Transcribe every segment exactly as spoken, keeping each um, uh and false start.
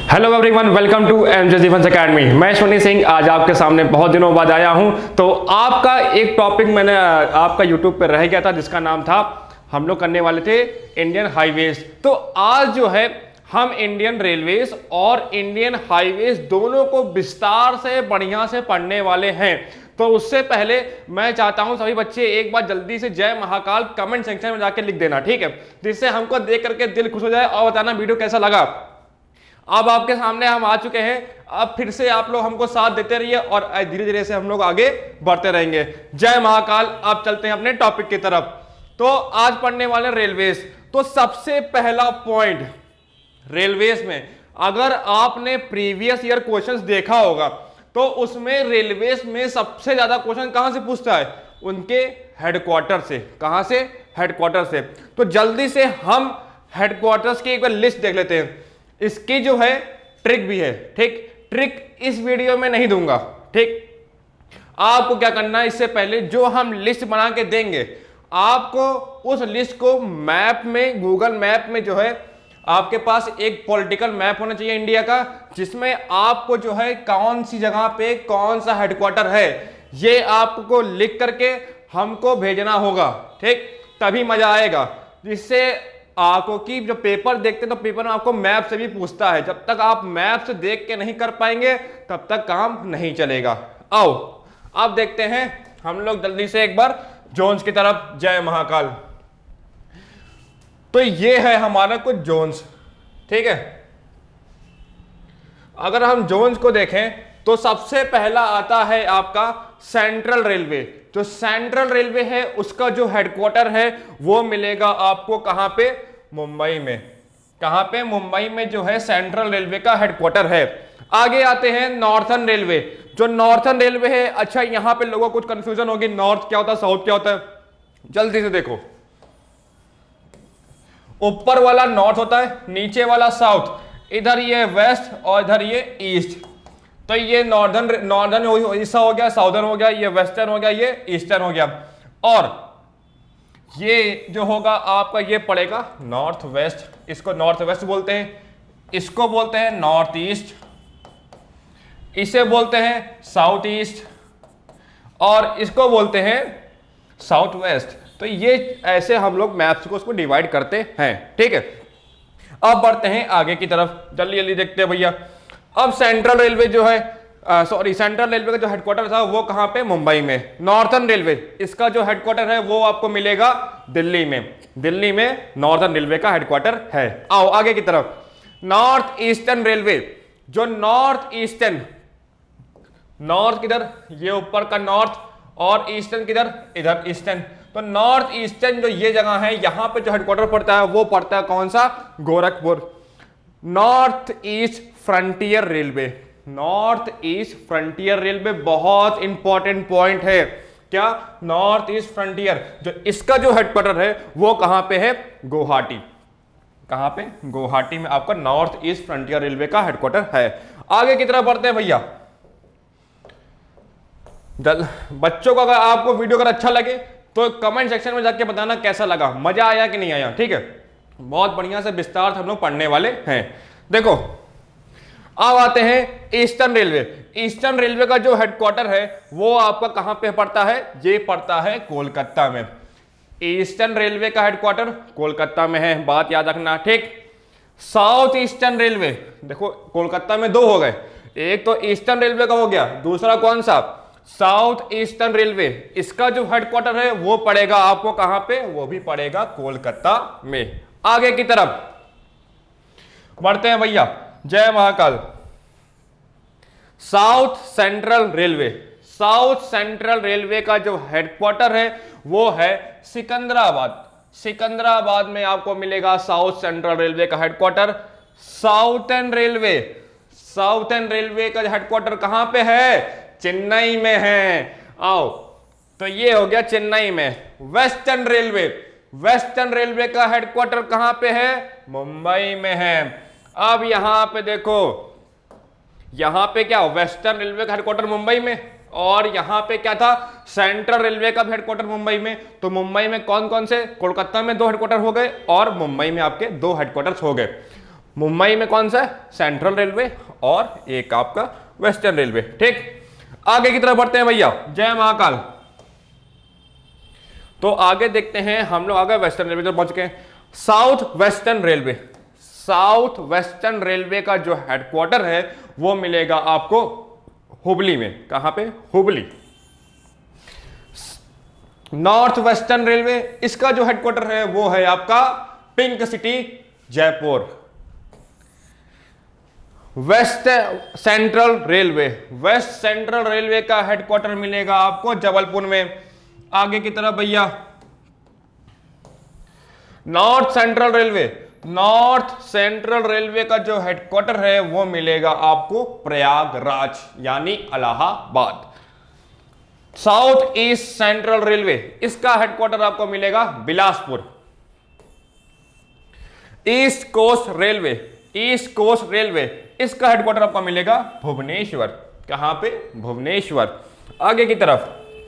Hello everyone, welcome to MJ defence academy. मैं सोनी सिंह आज आपके सामने बहुत दिनों बाद आया हूं। तो आपका एक टॉपिक मैंने आपका यूट्यूब पर रह गया था जिसका नाम था, हम लोग करने वाले थे इंडियन हाईवेज। तो आज जो है हम इंडियन रेलवेज और इंडियन हाईवेज दोनों को विस्तार से बढ़िया से पढ़ने वाले हैं। तो उससे पहले मैं चाहता हूं सभी बच्चे एक बार जल्दी से जय महाकाल कमेंट सेक्शन में जाके लिख देना, ठीक है, जिससे हमको देख करके दिल खुश हो जाए और बताना वीडियो कैसा लगा। अब आपके सामने हम आ चुके हैं, अब फिर से आप लोग हमको साथ देते रहिए और धीरे धीरे से हम लोग आगे बढ़ते रहेंगे। जय महाकाल। अब चलते हैं अपने टॉपिक की तरफ। तो आज पढ़ने वाले रेलवेज। तो सबसे पहला पॉइंट रेलवेज में, अगर आपने प्रीवियस ईयर क्वेश्चंस देखा होगा तो उसमें रेलवेज में सबसे ज्यादा क्वेश्चन कहां से पूछता है? उनके हेडक्वार्टर से। कहां से? हेडक्वार्टर से। तो जल्दी से हम हेडक्वार्टर्स की एक बार लिस्ट देख लेते हैं। इसकी जो है ट्रिक भी है, ठीक। ट्रिक इस वीडियो में नहीं दूंगा, ठीक। आपको क्या करना है, इससे पहले जो हम लिस्ट बना के देंगे आपको उस लिस्ट को मैप में, गूगल मैप में जो है आपके पास एक पॉलिटिकल मैप होना चाहिए इंडिया का, जिसमें आपको जो है कौन सी जगह पे कौन सा हेडक्वार्टर है ये आपको लिख करके हमको भेजना होगा, ठीक। तभी मजा आएगा। जिससे आपको कि जब पेपर देखते हैं तो पेपर में आपको मैप से भी पूछता है। जब तक आप मैप से देख के नहीं कर पाएंगे तब तक काम नहीं चलेगा। आओ अब देखते हैं हम लोग जल्दी से एक बार जोन्स की तरफ। जय महाकाल। तो ये है हमारा कुछ जोन्स, ठीक है। अगर हम जोन्स को देखें तो सबसे पहला आता है आपका सेंट्रल रेलवे। जो सेंट्रल रेलवे है उसका जो हेडक्वार्टर है वो मिलेगा आपको कहां पे? मुंबई में। कहां पे? मुंबई में जो है सेंट्रल रेलवे का हेडक्वार्टर है। आगे आते हैं नॉर्थर्न रेलवे। जो नॉर्थर्न रेलवे है, अच्छा यहां पे लोगों को कुछ कंफ्यूजन होगी, नॉर्थ क्या होता है, साउथ क्या होता है। जल्दी से देखो, ऊपर वाला नॉर्थ होता है, नीचे वाला साउथ, इधर ये वेस्ट और इधर ये ईस्ट। तो ये नॉर्दर्न नॉर्दर्न हिस्सा हो गया, साउदर्न हो गया, ये वेस्टर्न हो गया, ये ईस्टर्न हो गया। और ये जो होगा आपका ये पड़ेगा नॉर्थ वेस्ट। इसको नॉर्थ वेस्ट बोलते हैं, इसको बोलते हैं नॉर्थ ईस्ट, इसे बोलते हैं साउथ ईस्ट और इसको बोलते हैं साउथ वेस्ट। तो ये ऐसे हम लोग मैप्स को उसको डिवाइड करते हैं, ठीक है। अब बढ़ते हैं आगे की तरफ, जल्दी जल्दी देखते हैं भैया। अब सेंट्रल रेलवे जो है, सॉरी सेंट्रल रेलवे का जो हेडक्वार्टर था वो कहां पे? मुंबई में। नॉर्थर्न रेलवे, इसका जो हेडक्वार्टर है वो आपको मिलेगा दिल्ली में। दिल्ली में नॉर्थर्न रेलवे का हेडक्वार्टर है। आओ आगे की तरफ। North eastern railway. जो नॉर्थ ईस्टर्न, नॉर्थ किधर? ये ऊपर का नॉर्थ, और ईस्टर्न किधर? इधर ईस्टर्न। तो नॉर्थ ईस्टर्न जो ये जगह है यहां पे जो हेडक्वार्टर पड़ता है वो पड़ता है कौन सा? Gorakhpur. North east frontier railway. North east frontier railway बहुत इंपॉर्टेंट पॉइंट है। क्या? North east frontier. जो इसका जो हेडक्वार्टर है वो कहां पे है? गुवाहाटी। कहां पे? गुवाहाटी में आपका नॉर्थ ईस्ट फ्रंटियर रेलवे का हेडक्वार्टर है। आगे की तरफ बढ़ते हैं भैया। जल बच्चों को अगर आपको वीडियो अगर अच्छा लगे तो कमेंट सेक्शन में जाके बताना कैसा लगा, मजा आया कि नहीं आया, ठीक है। बहुत बढ़िया से विस्तार से हम लोग पढ़ने वाले हैं। देखो अब आते हैं ईस्टर्न रेलवे। ईस्टर्न रेलवे का जो हेडक्वार्टर है वो आपका कहां पे पड़ता है? ये पड़ता है कोलकाता में। ईस्टर्न रेलवे का हेडक्वार्टर कोलकाता में है, बात याद रखना, ठीक। साउथ ईस्टर्न रेलवे, देखो कोलकाता में दो हो गए, एक तो ईस्टर्न रेलवे का हो गया, दूसरा कौन सा? South eastern railway. इसका जो हेडक्वार्टर है वो पड़ेगा आपको कहां पे? वो भी पड़ेगा कोलकाता में। आगे की तरफ बढ़ते हैं भैया। जय Mahakal. South central railway. South central railway का जो हेडक्वार्टर है वो है सिकंदराबाद। सिकंदराबाद में आपको मिलेगा साउथ सेंट्रल रेलवे का headquarter. Southern railway, southern railway का हेडक्वार्टर कहां पे है? चेन्नई में है। आओ, तो ये हो गया चेन्नई में। वेस्टर्न रेलवे, वेस्टर्न रेलवे का हेडक्वार्टर कहां पे है? मुंबई में है। अब यहां पे देखो, यहां पे क्या? वेस्टर्न रेलवे का हेडक्वार्टर मुंबई में, और यहां पे क्या था? सेंट्रल रेलवे का हेडक्वार्टर मुंबई में। तो मुंबई में कौन कौन से? कोलकाता में दो हेडक्वार्टर हो गए और मुंबई में आपके दो हेडक्वार्टर्स हो गए। मुंबई में कौन सा है? सेंट्रल रेलवे, और एक आपका वेस्टर्न रेलवे। ठीक, आगे की तरफ बढ़ते हैं भैया। जय महाकाल। तो आगे देखते हैं हम लोग, आगे वेस्टर्न रेलवे तक पहुंच गए। South western railway, south western railway का जो हेडक्वार्टर है वो मिलेगा आपको हुबली में। कहां पे? हुबली। नॉर्थ वेस्टर्न रेलवे, इसका जो हेडक्वार्टर है वो है आपका pink city, Jaipur. West central railway, west central railway का हेडक्वार्टर मिलेगा आपको जबलपुर में। आगे की तरफ भैया, north central railway, north central railway का जो हेडक्वार्टर है वो मिलेगा आपको प्रयागराज यानी Allahabad. South east central railway, इसका हेडक्वार्टर आपको मिलेगा Bilaspur. East coast railway, east coast railway, इसका हेडक्वार्टर आपको मिलेगा भुवनेश्वर। कहां पे? भुवनेश्वर। आगे की तरफ,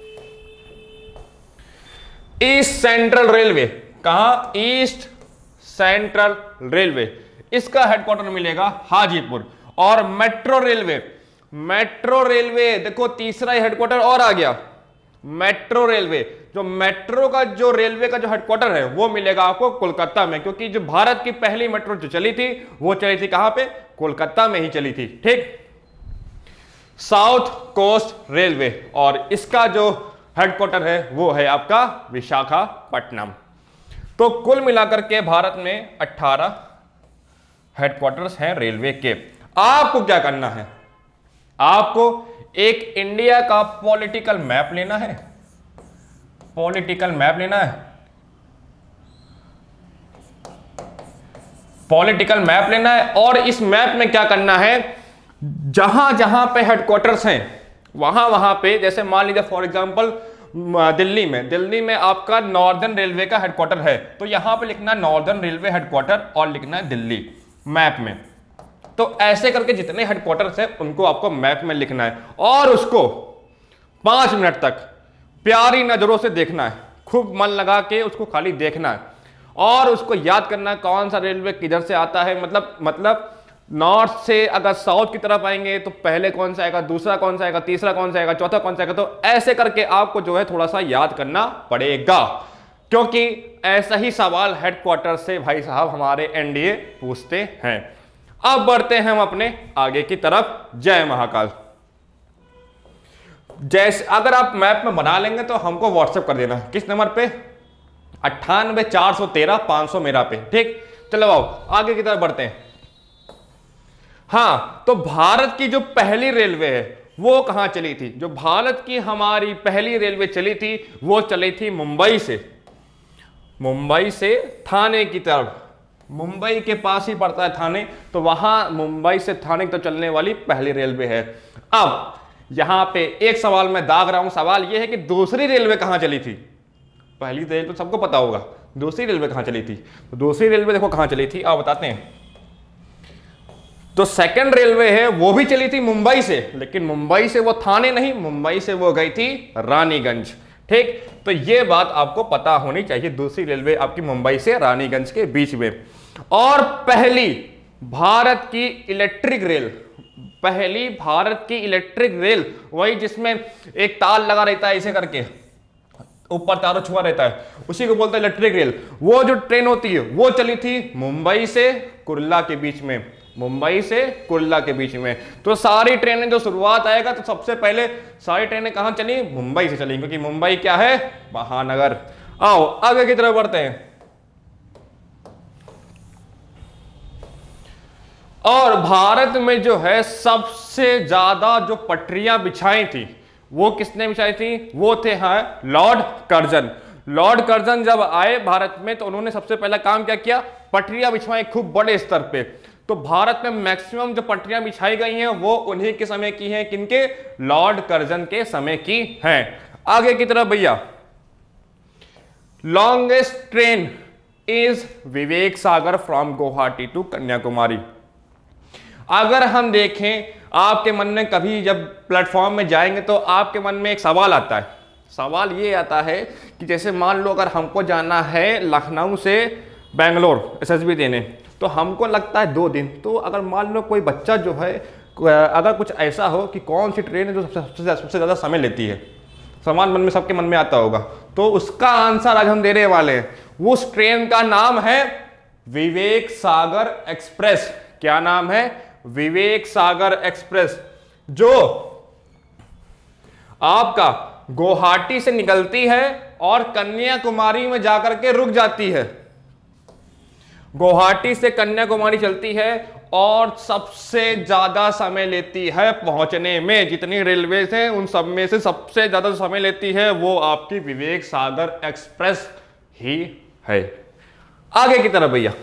ईस्ट सेंट्रल रेलवे, कहां? ईस्ट सेंट्रल रेलवे, इसका हेडक्वार्टर मिलेगा हाजीपुर। और मेट्रो रेलवे, मेट्रो रेलवे देखो तीसरा हेडक्वार्टर और आ गया। मेट्रो रेलवे, जो मेट्रो का जो रेलवे का जो हेडक्वार्टर है वो मिलेगा आपको कोलकाता में, क्योंकि जो भारत की पहली मेट्रो जो चली थी वो चली थी कहां पे? कोलकाता में ही चली थी। ठीक, साउथ कोस्ट रेलवे, और इसका जो हेडक्वार्टर है वो है आपका विशाखापट्टनम। तो कुल मिलाकर के भारत में अठारह हेडक्वार्टर्स हैं रेलवे के। आपको क्या करना है? आपको एक इंडिया का पॉलिटिकल मैप लेना है, पॉलिटिकल मैप लेना है, पॉलिटिकल मैप लेना है। और इस मैप में क्या करना है, जहां जहां पे हेडक्वार्टर्स हैं वहां वहां पे, जैसे मान लीजिए फॉर एग्जांपल दिल्ली में, दिल्ली में आपका नॉर्दर्न रेलवे का हेडक्वार्टर है, तो यहां पे लिखना नॉर्दर्न रेलवे हेडक्वार्टर और लिखना है दिल्ली मैप में। तो ऐसे करके जितने हेडक्वार्टर्स हैं उनको आपको मैप में लिखना है, और उसको पांच मिनट तक प्यारी नजरों से देखना है, खूब मन लगा के उसको खाली देखना है, और उसको याद करना है कौन सा रेलवे किधर से आता है। मतलब मतलब नॉर्थ से अगर साउथ की तरफ आएंगे तो पहले कौन सा आएगा, दूसरा कौन सा आएगा, तीसरा कौन सा आएगा, चौथा कौन सा आएगा। तो ऐसे करके आपको जो है थोड़ा सा याद करना पड़ेगा, क्योंकि ऐसा ही सवाल हेडक्वार्टर से भाई साहब हमारे एनडीए पूछते हैं। अब बढ़ते हैं हम अपने आगे की तरफ। जय महाकाल। जैसे अगर आप मैप में बना लेंगे तो हमको व्हाट्सएप कर देना। किस नंबर पे? अट्ठानवे चार सौ तेरह पांच सौ मेरा पे। ठीक, चलो आओ आगे की तरफ बढ़ते हैं। हाँ, तो भारत की जो पहली रेलवे है वो कहां चली थी? जो भारत की हमारी पहली रेलवे चली थी वो चली थी मुंबई से, मुंबई से थाने की तरफ। मुंबई के पास ही पड़ता है थाने, तो वहां मुंबई से थाने तो चलने वाली पहली रेलवे है। अब यहां पे एक सवाल मैं दाग रहा हूं, सवाल यह है कि दूसरी रेलवे कहां चली थी? पहली रेलवे तो सबको पता होगा, दूसरी रेलवे कहां चली थी? तो दूसरी रेलवे देखो कहां चली थी, आप बताते हैं। तो सेकंड रेलवे है वो भी चली थी मुंबई से, लेकिन मुंबई से वो थाने नहीं, मुंबई से वो गई थी रानीगंज। ठीक, तो ये बात आपको पता होनी चाहिए, दूसरी रेलवे आपकी मुंबई से रानीगंज के बीच में। और पहली भारत की इलेक्ट्रिक रेल, पहली भारत की इलेक्ट्रिक रेल, वही जिसमें एक तार लगा रहता है ऐसे करके, ऊपर तारों छुआ रहता है, उसी को बोलते हैं इलेक्ट्रिक रेल। वो जो ट्रेन होती है वो चली थी मुंबई से कुर्ला के बीच में, मुंबई से कुर्ला के बीच में। तो सारी ट्रेनें जो शुरुआत आएगा तो सबसे पहले सारी ट्रेनें कहां चली? मुंबई से चली, क्योंकि मुंबई क्या है? महानगर। आओ आगे की तरफ बढ़ते हैं। और भारत में जो है सबसे ज्यादा जो पटरियां बिछाई थी वो किसने बिछाई थी? वो थे हाँ लॉर्ड कर्जन। लॉर्ड कर्जन जब आए भारत में तो उन्होंने सबसे पहला काम क्या किया? पटरियां बिछवाई खूब बड़े स्तर पे। तो भारत में मैक्सिमम जो पटरियां बिछाई गई हैं वो उन्हीं के समय की हैं, किनके? लॉर्ड कर्जन के समय की हैं। आगे की तरफ भैया, longest train is Vivek Sagar from Guwahati to Kanyakumari. अगर हम देखें, आपके मन में कभी जब प्लेटफॉर्म में जाएंगे तो आपके मन में एक सवाल आता है। सवाल ये आता है कि जैसे मान लो अगर हमको जाना है लखनऊ से बेंगलोर एसएसबी देने, तो हमको लगता है दो दिन। तो अगर मान लो कोई बच्चा जो है, अगर कुछ ऐसा हो कि कौन सी ट्रेन है जो सबसे सबसे ज़्यादा समय लेती है, सवाल मन में सबके मन में आता होगा, तो उसका आंसर आज हम देने वाले हैं। उस ट्रेन का नाम है विवेक सागर एक्सप्रेस। क्या नाम है? विवेक सागर एक्सप्रेस, जो आपका गुवाहाटी से निकलती है और कन्याकुमारी में जाकर के रुक जाती है। गुवाहाटी से कन्याकुमारी चलती है और सबसे ज्यादा समय लेती है पहुंचने में। जितनी रेलवे हैं उन सब में से सबसे ज्यादा समय लेती है वो आपकी विवेक सागर एक्सप्रेस ही है। आगे की तरफ भैया,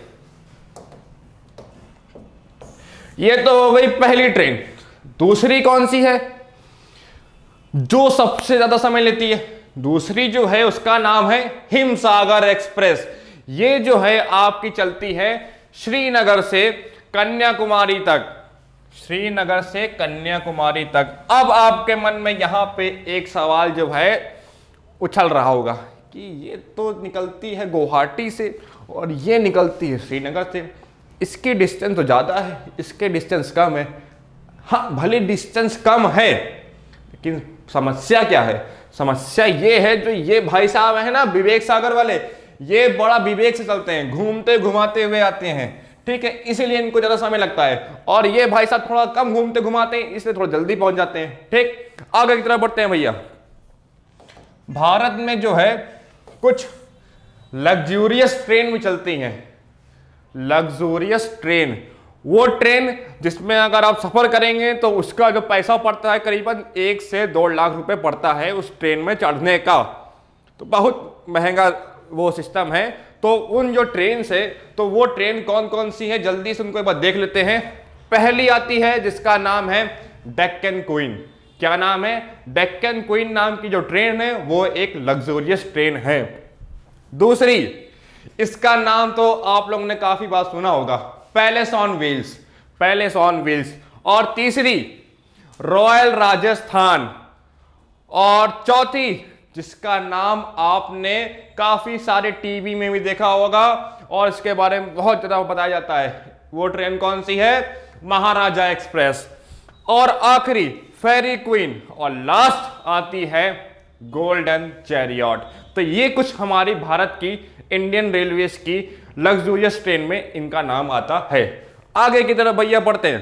ये तो हो गई पहली ट्रेन। दूसरी कौन सी है जो सबसे ज्यादा समय लेती है? दूसरी जो है उसका नाम है हिमसागर एक्सप्रेस। ये जो है आपकी चलती है श्रीनगर से कन्याकुमारी तक, श्रीनगर से कन्याकुमारी तक। अब आपके मन में यहां पे एक सवाल जो है उछल रहा होगा कि ये तो निकलती है गुवाहाटी से और ये निकलती है श्रीनगर से, इसकी डिस्टेंस तो ज़्यादा है, इसके डिस्टेंस कम है। हाँ, भले डिस्टेंस कम है, लेकिन समस्या क्या है? समस्या ये है जो ये भाई साहब है ना विवेक सागर वाले, ये बड़ा विवेक से चलते हैं, घूमते घुमाते हुए आते हैं, ठीक है, इसीलिए इनको ज़्यादा समय लगता है। और ये भाई साहब थोड़ा कम घूमते घुमाते हैं, इसलिए थोड़ा जल्दी पहुंच जाते हैं। ठीक, आगे की तरफ बढ़ते हैं भैया। भारत में जो है कुछ लग्जूरियस ट्रेन भी चलती हैं। लग्जूरियस ट्रेन, वो ट्रेन जिसमें अगर आप सफर करेंगे तो उसका जो पैसा पड़ता है करीबन एक से दो लाख रुपए पड़ता है उस ट्रेन में चढ़ने का। तो बहुत महंगा वो सिस्टम है। तो उन जो ट्रेन से, तो वो ट्रेन कौन कौन सी है जल्दी से उनको एक बार देख लेते हैं। पहली आती है जिसका नाम है डेक्कन क्वीन। क्या नाम है? डेक्कन क्वीन नाम की जो ट्रेन है वो एक लग्जूरियस ट्रेन है। दूसरी, इसका नाम तो आप लोगों ने काफी बार सुना होगा, palace on wheels, palace on wheels. और तीसरी रॉयल राजस्थान। और चौथी जिसका नाम आपने काफी सारे टीवी में भी देखा होगा और इसके बारे में बहुत ज्यादा बताया जाता है, वो ट्रेन कौन सी है? महाराजा एक्सप्रेस। और आखिरी फेरी क्वीन, और लास्ट आती है गोल्डन चैरियट। तो ये कुछ हमारी भारत की इंडियन रेलवेज की लग्जूरियस ट्रेन में इनका नाम आता है। आगे की तरफ भैया बढ़ते हैं।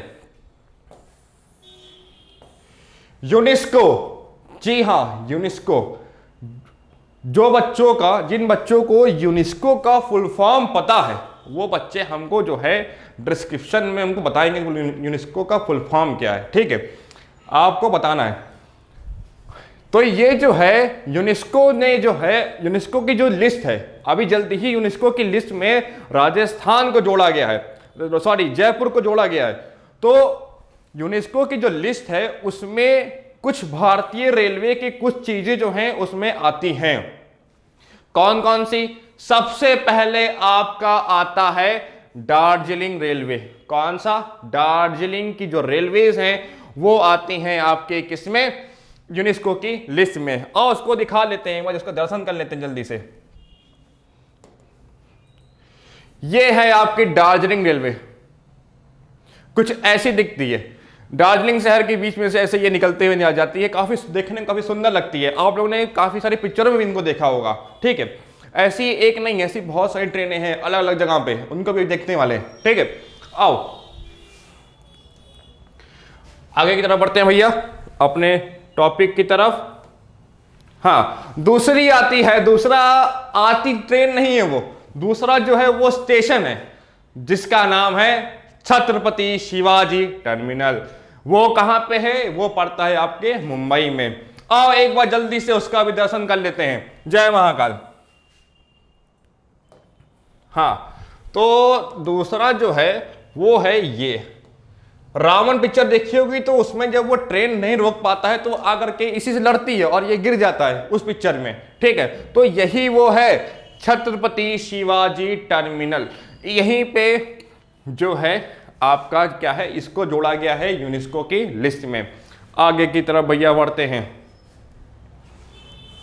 यूनेस्को, जी हां यूनेस्को। जो बच्चों का, जिन बच्चों को यूनेस्को का फुल फॉर्म पता है वो बच्चे हमको जो है डिस्क्रिप्शन में हमको बताएंगे यूनेस्को का फुल फॉर्म क्या है। ठीक है, आपको बताना है। तो ये जो है यूनेस्को ने जो है, यूनेस्को की जो लिस्ट है, अभी जल्दी ही यूनेस्को की लिस्ट में राजस्थान को जोड़ा गया है, सॉरी जयपुर को जोड़ा गया है। तो यूनेस्को की जो लिस्ट है उसमें कुछ भारतीय रेलवे की कुछ चीजें जो हैं उसमें आती हैं। कौन कौन सी? सबसे पहले आपका आता है दार्जिलिंग रेलवे। कौन सा? दार्जिलिंग की जो रेलवेज हैं वो आती हैं आपके किसमें? यूनेस्को की लिस्ट में। और उसको दिखा लेते हैं, उसका दर्शन कर लेते हैं जल्दी से। ये है आपकी दार्जिलिंग रेलवे, कुछ ऐसी दिखती है। दार्जिलिंग शहर के बीच में से ऐसे ये निकलते हुए आ जाती है, काफी देखने में काफी सुंदर लगती है। आप लोगों ने काफी सारी पिक्चरों में भी इनको देखा होगा। ठीक है, ऐसी एक नहीं, ऐसी बहुत सारी ट्रेनें हैं अलग अलग जगह पे, उनको भी देखने वाले। ठीक है, आओ आगे की तरफ बढ़ते हैं भैया अपने टॉपिक की तरफ। हाँ, दूसरी आती है, दूसरा आती ट्रेन नहीं है वो, दूसरा जो है वो स्टेशन है जिसका नाम है छत्रपति शिवाजी टर्मिनल। वो कहां पे है? वो पड़ता है आपके मुंबई में। आओ एक बार जल्दी से उसका भी दर्शन कर लेते हैं। जय महाकाल। हाँ, तो दूसरा जो है वो है ये रावण पिक्चर देखी होगी, तो उसमें जब वो ट्रेन नहीं रोक पाता है तो आकर के इसी से लड़ती है और ये गिर जाता है उस पिक्चर में। ठीक है, तो यही वो है छत्रपति शिवाजी टर्मिनल। यहीं पे जो है आपका क्या है, इसको जोड़ा गया है यूनेस्को की लिस्ट में। आगे की तरफ भैया बढ़ते हैं।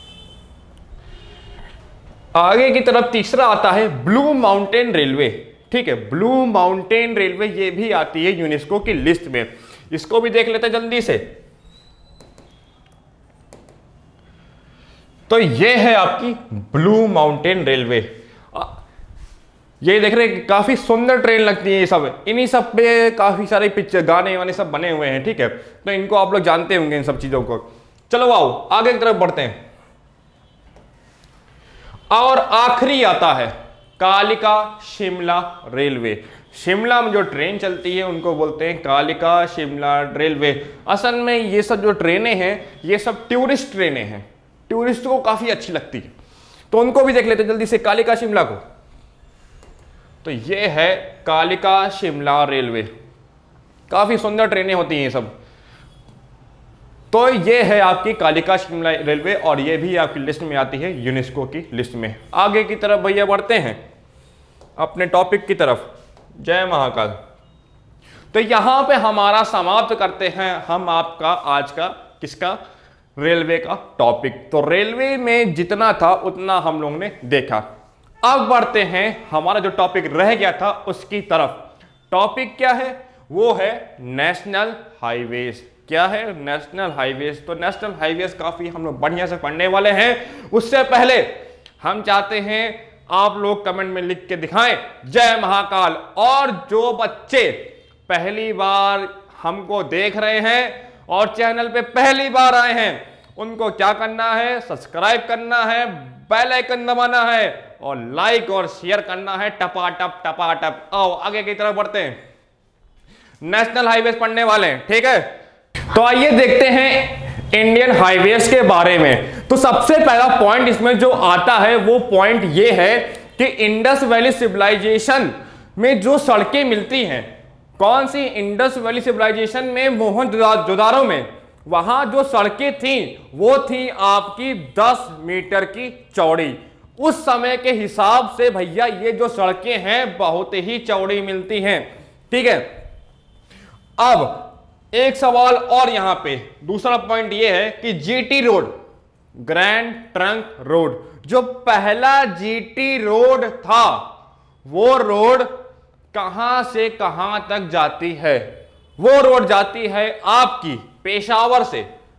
आगे की तरफ तीसरा आता है ब्लू माउंटेन रेलवे। ठीक है, ब्लू माउंटेन रेलवे ये भी आती है यूनेस्को की लिस्ट में। इसको भी देख लेते हैं जल्दी से। तो ये है आपकी ब्लू माउंटेन रेलवे। ये देख रहे हैं, काफी सुंदर ट्रेन लगती है ये सब। इन्हीं सब पे काफी सारे पिक्चर गाने वाने सब बने हुए हैं, ठीक है। तो इनको आप लोग जानते होंगे इन सब चीजों को। चलो आओ आगे की तरफ बढ़ते हैं। और आखिरी आता है कालिका शिमला रेलवे। शिमला में जो ट्रेन चलती है उनको बोलते हैं कालिका शिमला रेलवे। असल में ये सब जो ट्रेनें हैं ये सब टूरिस्ट ट्रेनें हैं, टूरिस्ट को काफी अच्छी लगती है। तो उनको भी देख लेते हैं जल्दी से, कालिका शिमला को। तो ये है कालिका शिमला रेलवे, काफी सुंदर ट्रेनें होती हैं ये सब। तो ये है आपकी कालिका शिमला रेलवे और ये भी आपकी लिस्ट में आती है यूनेस्को की लिस्ट में। आगे की तरफ भैया बढ़ते हैं अपने टॉपिक की तरफ। जय महाकाल। तो यहां पे हमारा समाप्त करते हैं हम आपका आज का किसका, रेलवे का टॉपिक। तो रेलवे में जितना था उतना हम लोगों ने देखा। अब बढ़ते हैं हमारा जो टॉपिक रह गया था उसकी तरफ। टॉपिक क्या है, वो है नेशनल हाईवेज। क्या है, नेशनल हाईवेज। तो नेशनल हाईवेज काफी हम लोग बढ़िया से पढ़ने वाले हैं। उससे पहले हम चाहते हैं आप लोग कमेंट में लिख के दिखाएं जय महाकाल। और जो बच्चे पहली बार हमको देख रहे हैं और चैनल पे पहली बार आए हैं उनको क्या करना है, सब्सक्राइब करना है, बेल आइकन दबाना है और लाइक और शेयर करना है टपाटप टपाटप। आओ आगे की तरफ बढ़ते हैं, नेशनल हाईवेज पढ़ने वाले हैं, ठीक है। तो आइए देखते हैं इंडियन हाईवेज के बारे में। तो सबसे पहला पॉइंट इसमें जो आता है वो पॉइंट ये है कि इंडस वैली सिविलाइजेशन में जो सड़कें मिलती हैं, कौन सी, इंडस वैली सिविलाइजेशन में मोहनजोदारो में, वहां जो सड़कें थी वो थी आपकी दस मीटर की चौड़ी। उस समय के हिसाब से भैया ये जो सड़कें हैं बहुत ही चौड़ी मिलती हैं, ठीक है। अब एक सवाल और यहां पे दूसरा पॉइंट ये है कि GT road, grand trunk road, जो पहला जीटी रोड था वो रोड कहां से कहां तक जाती है, वो रोड जाती है आपकी पेशावर से।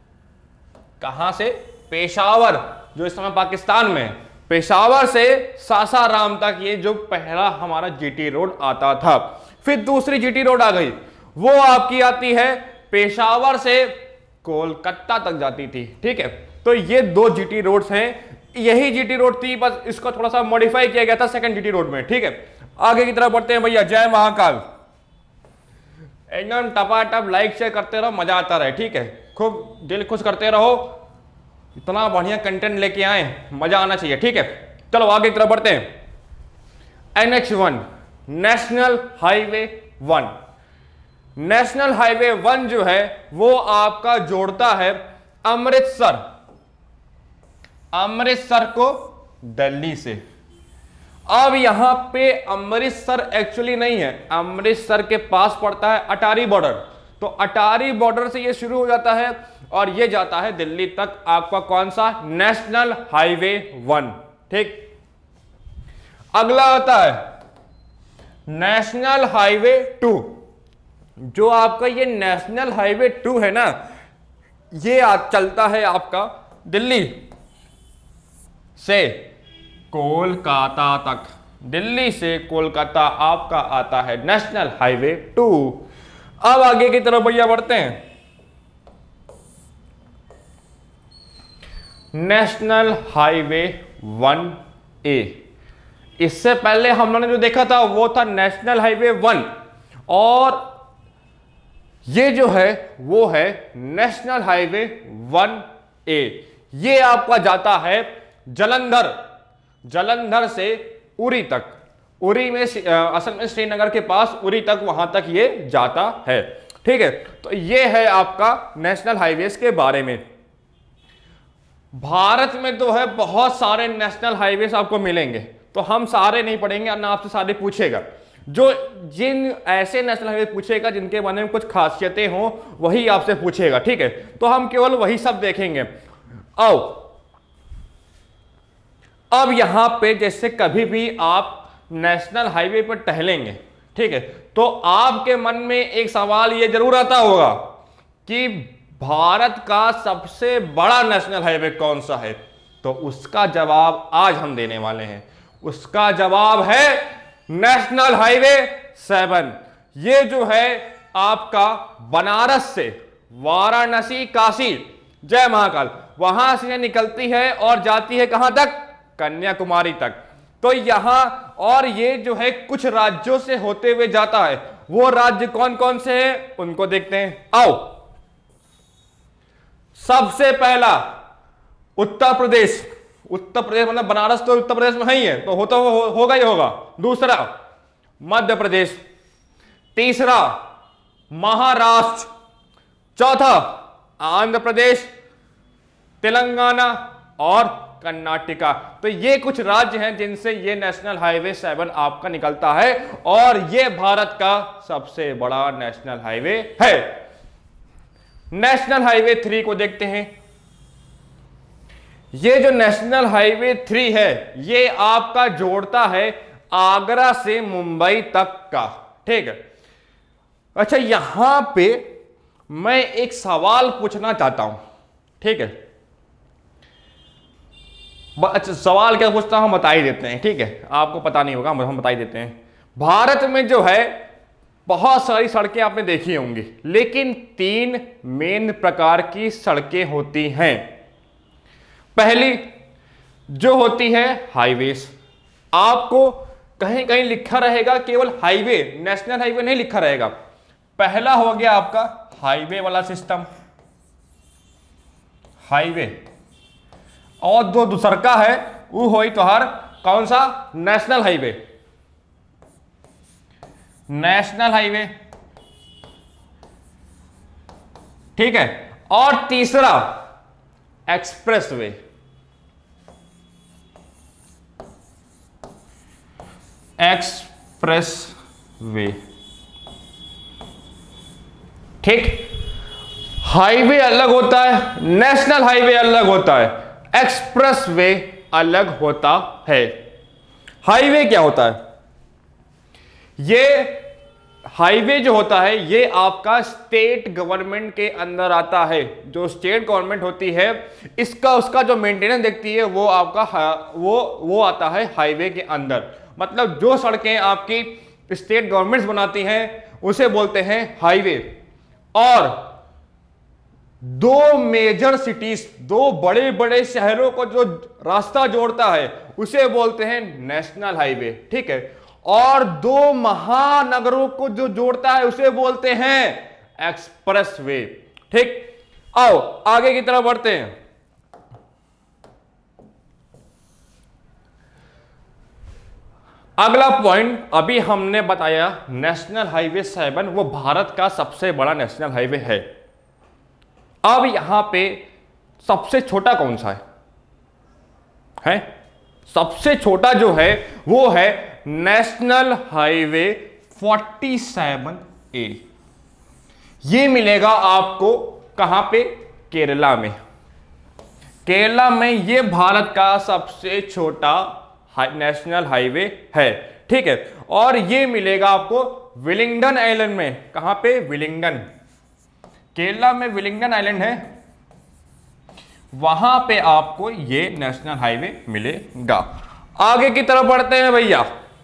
कहां से, पेशावर, जो इस समय पाकिस्तान में, पेशावर से सासाराम तक ये जो पहला हमारा जीटी रोड आता था। फिर दूसरी जीटी रोड आ गई, वो आपकी आती है पेशावर से कोलकाता तक जाती थी, ठीक है। तो ये दो जीटी रोड्स हैं, यही जीटी रोड थी, बस इसको थोड़ा सा मॉडिफाई किया गया था सेकंड जीटी रोड में, ठीक है। आगे की तरफ बढ़ते हैं भैया। जय महाकाल। एकदम टपाटप लाइक शेयर करते रहो, मजा आता रहे, ठीक है। खूब दिल खुश करते रहो, इतना बढ़िया कंटेंट लेके आए, मजा आना चाहिए, ठीक है। चलो आगे की तरफ बढ़ते हैं। N H one, national highway one. National highway one जो है वो आपका जोड़ता है अमृतसर, अमृतसर को दिल्ली से। अब यहां पे अमृतसर एक्चुअली नहीं है, अमृतसर के पास पड़ता है अटारी बॉर्डर। तो अटारी बॉर्डर से ये शुरू हो जाता है और ये जाता है दिल्ली तक, आपका कौन सा, नेशनल हाईवे वन, ठीक। अगला आता है नेशनल हाईवे टू। जो आपका ये नेशनल हाईवे टू है ना, ये आप चलता है आपका दिल्ली से कोलकाता तक। दिल्ली से कोलकाता आपका आता है नेशनल हाईवे टू। अब आगे की तरफ भैया बढ़ते हैं। National highway one A. इससे पहले हम लोगों ने जो देखा था वो था नेशनल हाईवे वन, और ये जो है वो है नेशनल हाईवे वन ए। ये आपका जाता है जालंधर, जालंधर से उरी तक। उरी में असल में श्रीनगर के पास उरी तक, वहां तक ये जाता है, ठीक है। तो ये है आपका नेशनल हाईवेज के बारे में। भारत में तो है बहुत सारे नेशनल हाईवेज आपको मिलेंगे, तो हम सारे नहीं पढ़ेंगे, ना आपसे सारे पूछेगा। जो जिन ऐसे नेशनल हाईवे पूछेगा जिनके बारे में कुछ खासियतें हो वही आपसे पूछेगा, ठीक है। तो हम केवल वही सब देखेंगे। आओ अब यहां पे जैसे कभी भी आप नेशनल हाईवे पर टहलेंगे, ठीक है, तो आपके मन में एक सवाल ये जरूर आता होगा कि भारत का सबसे बड़ा नेशनल हाईवे कौन सा है। तो उसका जवाब आज हम देने वाले हैं। उसका जवाब है नेशनल हाईवे सेवन। ये जो है आपका बनारस से वाराणसी, काशी, जय महाकाल, वहां से निकलती है और जाती है कहां तक? कन्याकुमारी तक। तो यहां और ये जो है कुछ राज्यों से होते हुए जाता है। वो राज्य कौन कौन से हैं उनको देखते हैं, आओ। सबसे पहला उत्तर प्रदेश। उत्तर प्रदेश मतलब बनारस तो उत्तर प्रदेश में ही है, तो होता हो, हो, होगा ही होगा। दूसरा मध्य प्रदेश, तीसरा महाराष्ट्र, चौथा आंध्र प्रदेश, तेलंगाना और कर्नाटका। तो ये कुछ राज्य हैं जिनसे ये नेशनल हाईवे सेवन आपका निकलता है और ये भारत का सबसे बड़ा नेशनल हाईवे है। नेशनल हाईवे थ्री को देखते हैं। ये जो नेशनल हाईवे थ्री है ये आपका जोड़ता है आगरा से मुंबई तक का, ठीक है। अच्छा, यहां पे मैं एक सवाल पूछना चाहता हूं, ठीक है। अच्छा, सवाल क्या पूछता हूं हम बता ही देते हैं, ठीक है, आपको पता नहीं होगा हम बता ही देते हैं। भारत में जो है बहुत सारी सड़कें आपने देखी होंगी, लेकिन तीन मेन प्रकार की सड़कें होती हैं। पहली जो होती है हाईवेज। आपको कहीं कहीं लिखा रहेगा केवल हाईवे, नेशनल हाईवे नहीं लिखा रहेगा। पहला हो गया आपका हाईवे वाला सिस्टम, हाईवे, और जो दूसरा का है वो हो तो हर कौन सा? नेशनल हाईवे, नेशनल हाईवे, ठीक है। और तीसरा एक्सप्रेसवे, एक्सप्रेसवे, ठीक। हाईवे अलग होता है, नेशनल हाईवे अलग होता है, एक्सप्रेसवे अलग होता है। हाईवे क्या होता है? ये हाईवे जो होता है ये आपका स्टेट गवर्नमेंट के अंदर आता है। जो स्टेट गवर्नमेंट होती है इसका उसका जो मेंटेनेंस देखती है वो आपका वो वो आता है हाईवे के अंदर। मतलब जो सड़कें आपकी स्टेट गवर्नमेंट्स बनाती हैं उसे बोलते हैं हाईवे। और दो मेजर सिटीज, दो बड़े बड़े शहरों को जो रास्ता जोड़ता है उसे बोलते हैं नेशनल हाईवे, ठीक है। और दो महानगरों को जो जोड़ता है उसे बोलते हैं एक्सप्रेसवे, ठीक। आओ आगे की तरफ बढ़ते हैं। अगला पॉइंट अभी हमने बताया नेशनल हाईवे सेवन वो भारत का सबसे बड़ा नेशनल हाईवे है। अब यहां पे सबसे छोटा कौन सा है? है सबसे छोटा जो है वो है नेशनल हाईवे सैंतालीस ए। ये मिलेगा आपको कहां पे? केरला में। केरला में ये भारत का सबसे छोटा नेशनल हाईवे है, ठीक है। और ये मिलेगा आपको विलिंगडन आइलैंड में। कहां पे? विलिंगडन, केरला में विलिंगडन आइलैंड है, वहां पे आपको ये नेशनल हाईवे मिलेगा। आगे की तरफ बढ़ते हैं भैया।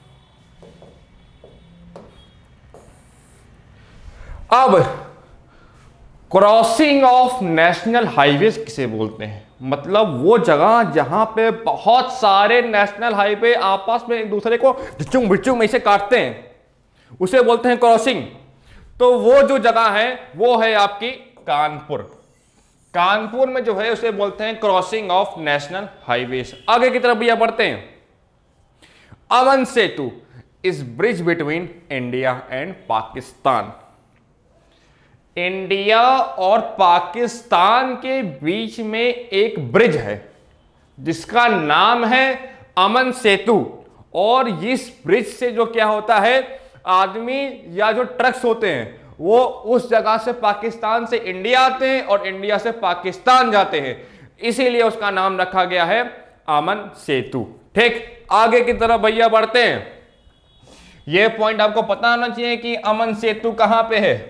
अब क्रॉसिंग ऑफ नेशनल हाईवे किसे बोलते हैं? मतलब वो जगह जहां पे बहुत सारे नेशनल हाईवे आपस में एक दूसरे को ढिचुंग भिचुंग में से काटते हैं उसे बोलते हैं क्रॉसिंग। तो वो जो जगह है वो है आपकी कानपुर। कानपुर में जो है उसे बोलते हैं क्रॉसिंग ऑफ नेशनल हाईवेज। आगे की तरफ भैया बढ़ते हैं। Aman Setu is bridge between India and Pakistan. India और पाकिस्तान के बीच में एक ब्रिज है जिसका नाम है अमन सेतु। और इस ब्रिज से जो क्या होता है, आदमी या जो ट्रक्स होते हैं वो उस जगह से पाकिस्तान से इंडिया आते हैं और इंडिया से पाकिस्तान जाते हैं, इसीलिए उसका नाम रखा गया है अमन सेतु, ठीक। आगे की तरफ भैया बढ़ते हैं। ये पॉइंट आपको पता होना चाहिए कि अमन सेतु कहां पे है।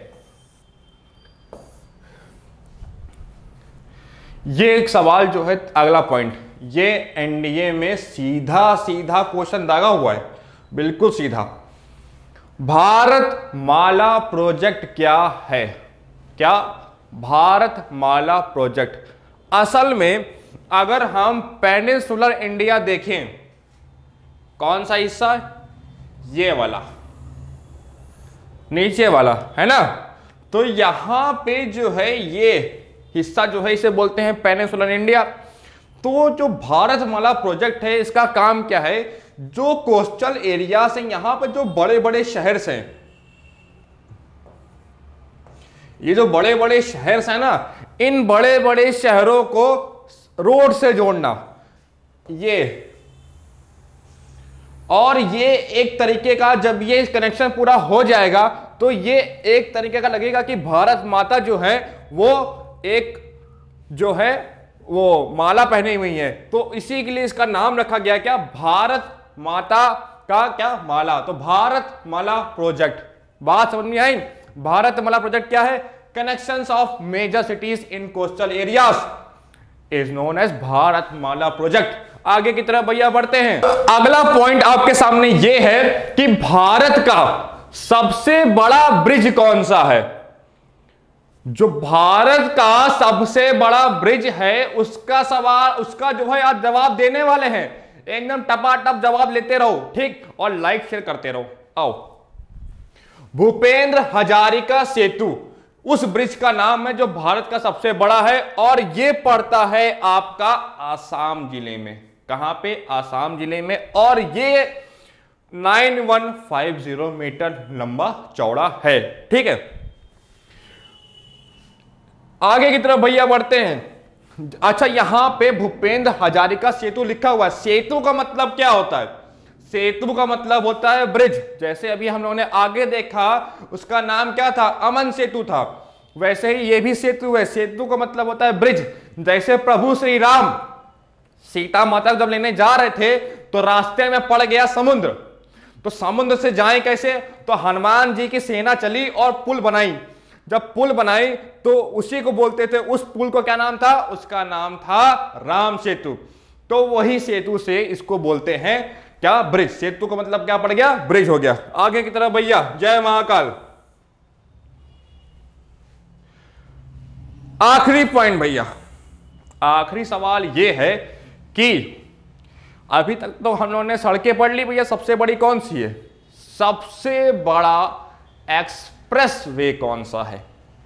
ये एक सवाल जो है अगला पॉइंट, ये एनडीए में सीधा सीधा क्वेश्चन दागा हुआ है, बिल्कुल सीधा। भारत माला प्रोजेक्ट क्या है? क्या भारत माला प्रोजेक्ट? असल में अगर हम पेनिनसुलर इंडिया देखें, कौन सा हिस्सा? ये वाला, नीचे वाला है ना। तो यहां पे जो है ये हिस्सा जो है इसे बोलते हैं पेनिनसुलर इंडिया। तो जो भारत माला प्रोजेक्ट है इसका काम क्या है? जो कोस्टल एरिया से यहां पर जो बड़े बड़े शहर हैं, ये जो बड़े बड़े शहर हैं ना, इन बड़े बड़े शहरों को रोड से जोड़ना, ये और ये एक तरीके का, जब ये कनेक्शन पूरा हो जाएगा तो ये एक तरीके का लगेगा कि भारत माता जो है वो एक जो है वो माला पहनी हुई है। तो इसी के लिए इसका नाम रखा गया क्या? भारत माता का क्या? माला। तो भारत माला प्रोजेक्ट, बात समझ में आई? भारत माला प्रोजेक्ट क्या है? Connections of major cities in coastal areas is known as Bharatmala project. आगे की तरफ भैया बढ़ते हैं। अगला पॉइंट आपके सामने यह है कि भारत का सबसे बड़ा ब्रिज कौन सा है? जो भारत का सबसे बड़ा ब्रिज है उसका सवाल, उसका जो है आज जवाब देने वाले हैं। एकदम टपाटप जवाब लेते रहो, ठीक, और लाइक शेयर करते रहो। आओ, भूपेंद्र हजारिका सेतु उस ब्रिज का नाम है जो भारत का सबसे बड़ा है, और यह पड़ता है आपका आसाम जिले में। कहां पे? आसाम जिले में। और ये nine one five zero meter लंबा चौड़ा है, ठीक है। आगे की तरफ भैया बढ़ते हैं। अच्छा, यहां पे भूपेंद्र हजारिका सेतु लिखा हुआ है। सेतु का मतलब क्या होता है? सेतु का मतलब होता है ब्रिज। जैसे अभी हम लोगों ने आगे देखा उसका नाम क्या था? अमन सेतु था। वैसे ही ये भी सेतु है। सेतु का मतलब होता है ब्रिज। जैसे प्रभु श्री राम सीता माता जब लेने जा रहे थे तो रास्ते में पड़ गया समुद्र, तो समुद्र से जाए कैसे? तो हनुमान जी की सेना चली और पुल बनाई। जब पुल बनाई तो उसी को बोलते थे, उस पुल को क्या नाम था? उसका नाम था राम सेतु। तो वही सेतु से इसको बोलते हैं क्या? ब्रिज। सेतु का मतलब क्या पड़ गया? ब्रिज हो गया। आगे की तरफ भैया, जय महाकाल। आखिरी पॉइंट भैया, आखिरी सवाल यह है कि अभी तक तो हम लोगों ने सड़कें पढ़ ली भैया, सबसे बड़ी कौन सी है? सबसे बड़ा एक्सप्रेस वे कौन सा है?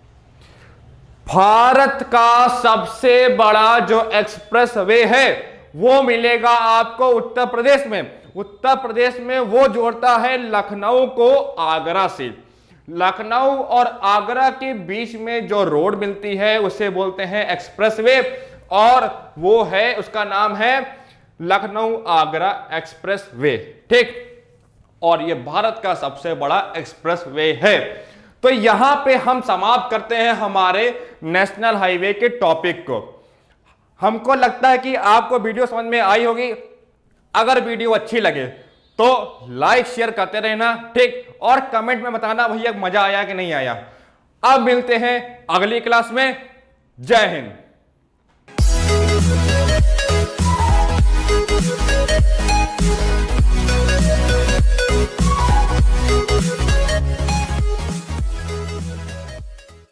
भारत का सबसे बड़ा जो एक्सप्रेस वे है वो मिलेगा आपको उत्तर प्रदेश में। उत्तर प्रदेश में वो जोड़ता है लखनऊ को आगरा से। लखनऊ और आगरा के बीच में जो रोड मिलती है उसे बोलते हैं एक्सप्रेस वे, और वो है, उसका नाम है लखनऊ आगरा एक्सप्रेस वे, ठीक। और ये भारत का सबसे बड़ा एक्सप्रेस वे है। तो यहां पे हम समाप्त करते हैं हमारे नेशनल हाईवे के टॉपिक को। हमको लगता है कि आपको वीडियो समझ में आई होगी। अगर वीडियो अच्छी लगे तो लाइक शेयर करते रहना, ठीक, और कमेंट में बताना भैया मजा आया कि नहीं आया। अब मिलते हैं अगली क्लास में। जय हिंद।